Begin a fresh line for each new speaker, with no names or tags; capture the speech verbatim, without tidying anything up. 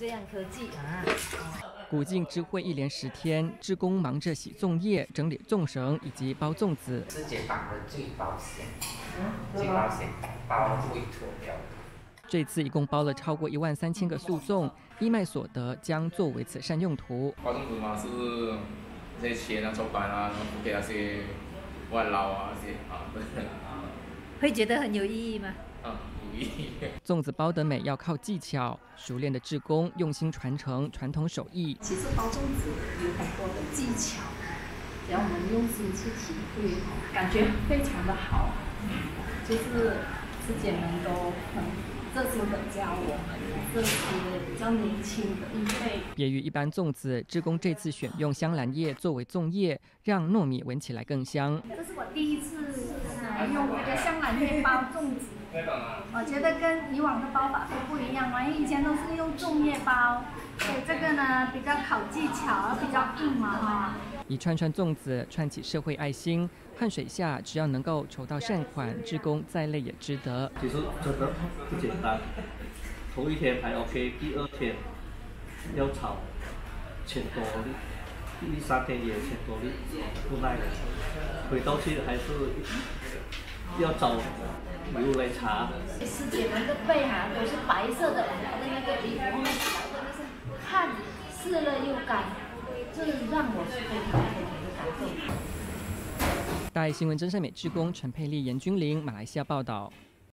这样科技啊。
古晋知会一连十天，志工忙着洗粽叶、整理粽绳以及包粽子。
自己绑的最保险，最保险，包不会脱掉。
这次一共包了超过一万三千个素粽，义卖所得将作为慈善用途。
包粽子嘛，是那些钱啊、筹款啊，然后给那些外劳啊这些啊，
会觉得很有意义吗？
啊，有意义。
粽子包得美要靠技巧，熟练的志工用心传承传统手艺。
其实包粽子有很多的技巧，只要我们用心去体会，感觉非常的好。就是师姐们都很热心的教我们这些比较年轻的一辈。
别于一般粽子，志工这次选用香兰叶作为粽叶，让糯米闻起来更香。
这是我第一次呃用这个香兰叶包粽子。我觉得跟以往的包法都不一样嘛，因为以前都是用粽叶包，所以这个呢比较考技巧，比较硬嘛哈。
一串串粽子串起社会爱心，汗水下只要能够筹到善款，志工再累也值得。
其实真的不简单，头一天还 OK， 第二天要炒千多粒，第三天也千多粒，不耐了，回到去还是要找油来擦。
师姐们的背哈、啊、都是白色的，她的那个皮肤后面真的是汗湿了又干，这让我是非常非常的感动。
大爱新闻真善美志工陈佩丽、严君玲，马来西亚报道。